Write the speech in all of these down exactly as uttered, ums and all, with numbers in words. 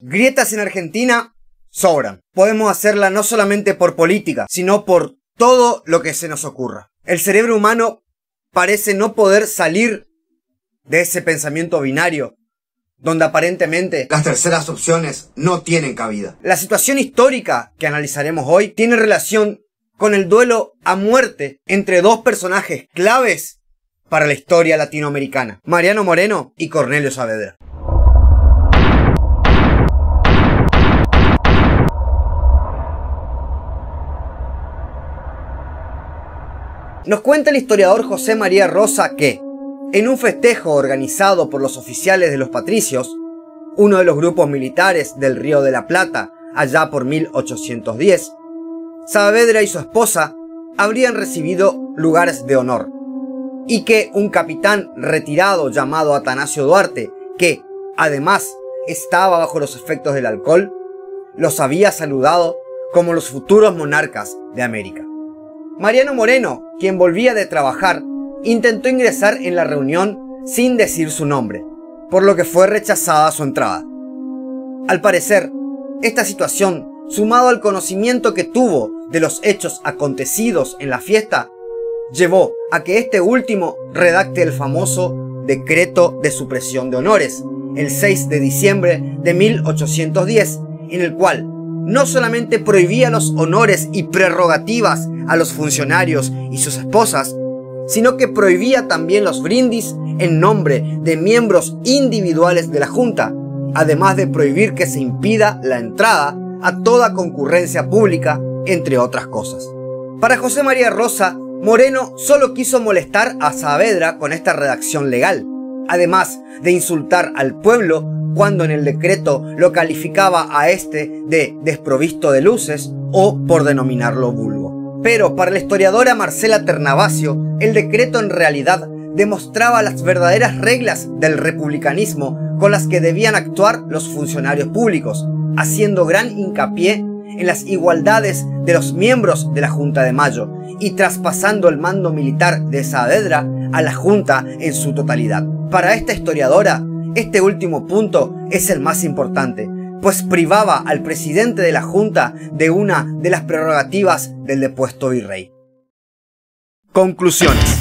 Grietas en Argentina sobran. Podemos hacerla no solamente por política, sino por todo lo que se nos ocurra. El cerebro humano parece no poder salir de ese pensamiento binario, donde aparentemente las terceras opciones no tienen cabida. La situación histórica que analizaremos hoy tiene relación con el duelo a muerte entre dos personajes claves para la historia latinoamericana, Mariano Moreno y Cornelio Saavedra. Nos cuenta el historiador José María Rosa que, en un festejo organizado por los oficiales de los patricios, uno de los grupos militares del Río de la Plata, allá por mil ochocientos diez, Saavedra y su esposa habrían recibido lugares de honor, y que un capitán retirado llamado Atanasio Duarte, que, además, estaba bajo los efectos del alcohol, los había saludado como los futuros monarcas de América. Mariano Moreno, quien volvía de trabajar, intentó ingresar en la reunión sin decir su nombre, por lo que fue rechazada su entrada. Al parecer, esta situación, sumado al conocimiento que tuvo de los hechos acontecidos en la fiesta, llevó a que este último redacte el famoso Decreto de Supresión de Honores, el seis de diciembre de mil ochocientos diez, en el cual no solamente prohibía los honores y prerrogativas a los funcionarios y sus esposas, sino que prohibía también los brindis en nombre de miembros individuales de la Junta, además de prohibir que se impida la entrada a toda concurrencia pública, entre otras cosas. Para José María Rosa, Moreno solo quiso molestar a Saavedra con esta redacción legal, además de insultar al pueblo cuando en el decreto lo calificaba a este de desprovisto de luces o por denominarlo vulgo. Pero para la historiadora Marcela Ternavasio, el decreto en realidad demostraba las verdaderas reglas del republicanismo con las que debían actuar los funcionarios públicos, haciendo gran hincapié en las igualdades de los miembros de la Junta de Mayo y traspasando el mando militar de Saavedra a la Junta en su totalidad. Para esta historiadora, este último punto es el más importante, pues privaba al presidente de la Junta de una de las prerrogativas del depuesto virrey. Conclusiones.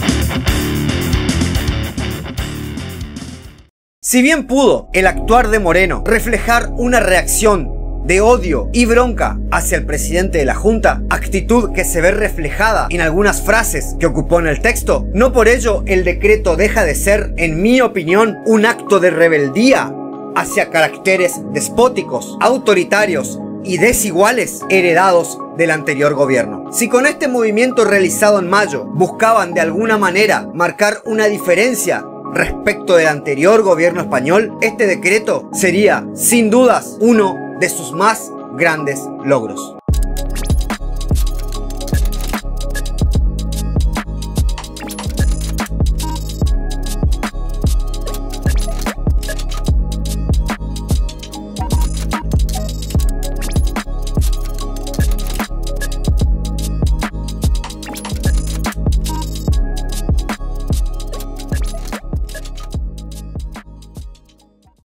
Si bien pudo el actuar de Moreno reflejar una reacción de odio y bronca hacia el presidente de la Junta, actitud que se ve reflejada en algunas frases que ocupó en el texto, no por ello el decreto deja de ser, en mi opinión, un acto de rebeldía hacia caracteres despóticos, autoritarios y desiguales heredados del anterior gobierno. Si con este movimiento realizado en mayo buscaban de alguna manera marcar una diferencia respecto del anterior gobierno español, este decreto sería, sin dudas, uno de sus más grandes logros.